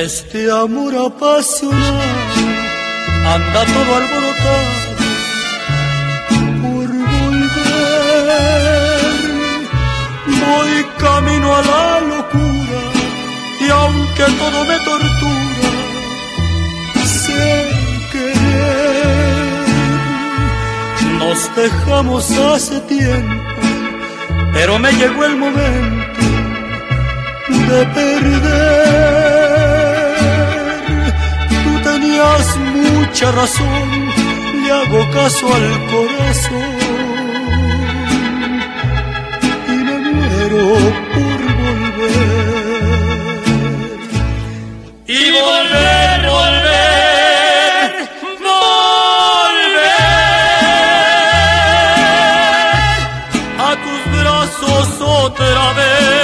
Este amor apasionado anda todo alborotado por volver. Voy camino a la locura y aunque todo me tortura, sé querer. Nos dejamos hace tiempo, pero me llegó el momento de perder. Tú tenías mucha razón, le hago caso al corazón y me muero por volver. Y volver, volver, volver a tus brazos otra vez.